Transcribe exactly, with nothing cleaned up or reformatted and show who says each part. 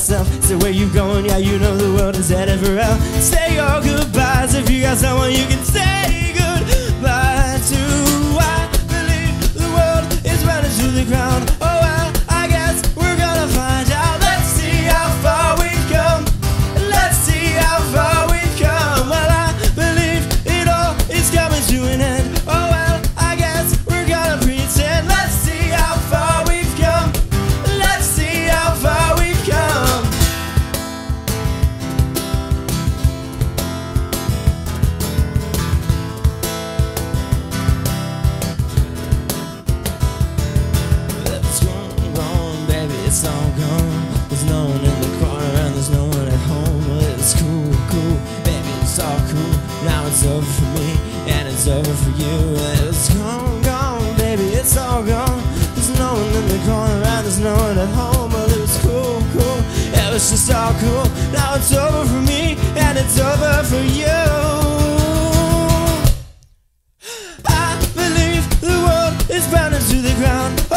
Speaker 1: myself. Say where you going, yeah you know the world is headed for hell. Say your goodbyes, if you got someone you can say goodbye to. I believe the world is running to the ground. Oh well, I guess we're gonna find out. Let's see how far we've come. Let's see how far we've come. Well, I believe it all is coming to an end. Oh well, I guess we're gonna pretend. Let's see how far we've come. Let's see how far we've come. It's gone, gone, baby, it's all gone. There's no one in the corner and there's no one at home. Well, it's cool, cool, baby, it's all cool. Now it's over for me and it's over for you. It's gone, gone, baby, it's all gone. There's no one in the corner and there's no one at home. Well, it was cool, cool, it was just all cool. Now it's over for me and it's over for you. I believe the world is burning to the ground.